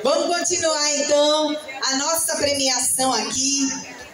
Vamos continuar então a nossa premiação aqui.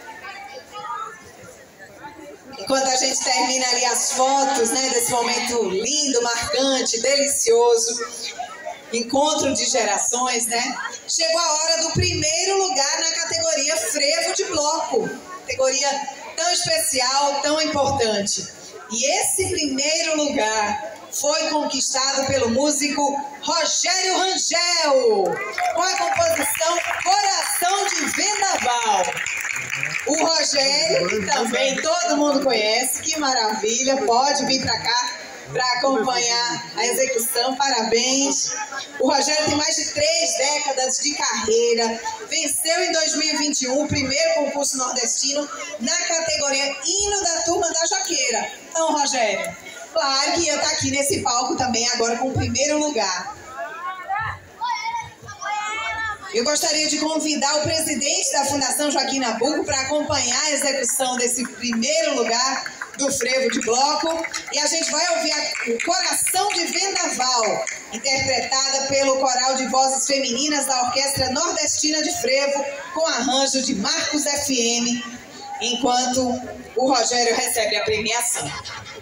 Enquanto a gente termina ali as fotos, né, desse momento lindo, marcante, delicioso, encontro de gerações, né? Chegou a hora do primeiro lugar na categoria frevo de bloco. Categoria tão especial, tão importante. E esse primeiro lugar foi conquistado pelo músico Rogério Rangel, com a composição Coração de Vendaval. O Rogério, que também todo mundo conhece, que maravilha, pode vir para cá para acompanhar a execução, parabéns. O Rogério tem mais de 3 décadas de carreira, venceu em 2021 o primeiro concurso nordestino na categoria Hino da Turma da Jaqueira. Então, Rogério, claro que ia estar aqui nesse palco também agora com o primeiro lugar. Eu gostaria de convidar o presidente da Fundação Joaquim Nabuco para acompanhar a execução desse primeiro lugar do frevo de bloco. E a gente vai ouvir o Coração de Vendaval, interpretada pelo Coral de Vozes Femininas da Orquestra Nordestina de Frevo, com arranjo de Marcos FM, enquanto o Rogério recebe a premiação.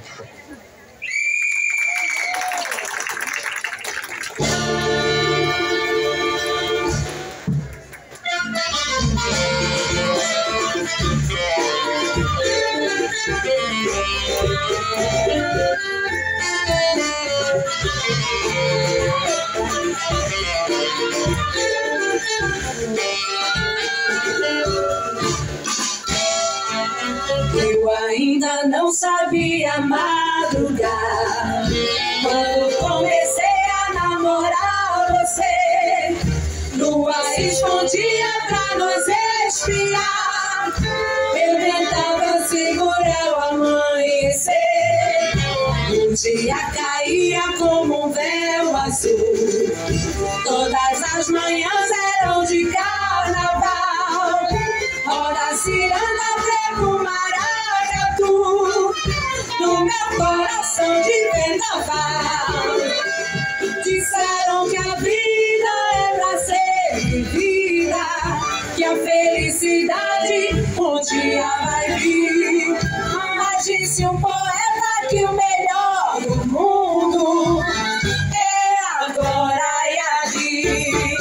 Eu ainda não sabia madrugar quando comecei a namorar você. Lua se escondia pra nos espiar. Eu tentava segurar o amanhecer. O dia caía como um véu azul. Todas as manhãs eram de carnaval. Roda ciranda, frevo, maracatu, no meu coração de vendaval. Disseram que a vida é pra ser vivida, que a felicidade um dia vai vir. Mas disse um poeta que o melhor do mundo é agora e agir.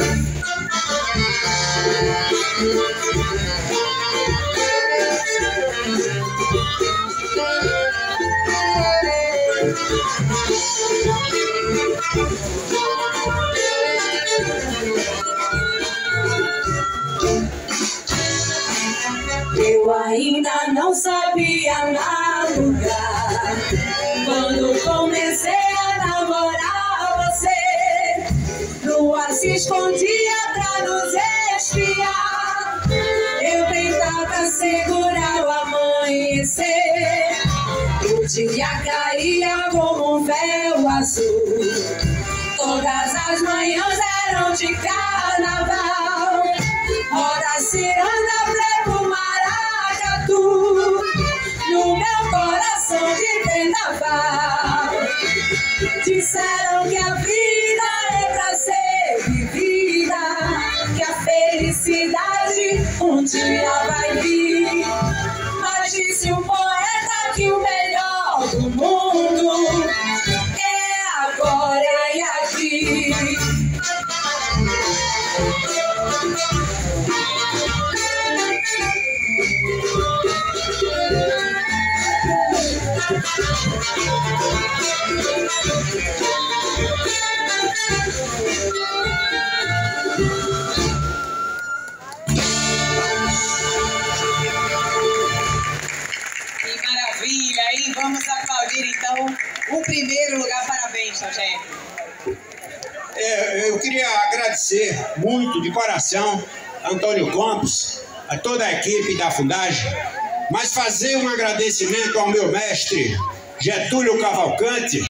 Eu ainda não sabia madrugar quando comecei a namorar você. Lua se escondia pra nos espiar. Eu tentava segurar o amanhecer. O dia caía como um véu azul. Todas as manhãs eram de carnaval. Roda ciranda, frevo, maracatu, no meu coração de vendaval. Disseram que a vida é pra ser vivida, que a felicidade um dia vai vir. Mas disse um poeta que o melhor do mundo é agora e aqui. Que maravilha! E vamos aplaudir então o primeiro lugar. Parabéns, Rogério. Eu queria agradecer muito de coração a Antônio Campos, a toda a equipe da Fundagem, mas fazer um agradecimento ao meu mestre Getúlio Cavalcante,